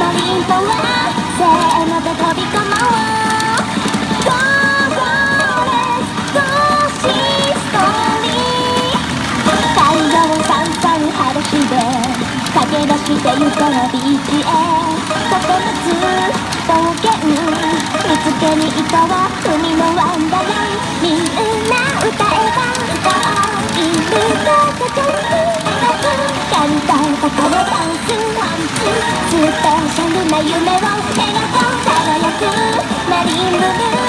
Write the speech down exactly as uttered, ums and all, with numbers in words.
リントはせーので飛び込もう。ゴーゴーレッツゴーシストーリー。太陽さんさん裸足で駆け出してゆこうビーチへ。とてもつ冒険見つけに行こう海のワンダーラン。みんな歌えば歌おう。イルカがジャンプ簡単だからダンスワンツースペシャルな夢を描こう。輝くマリンブルー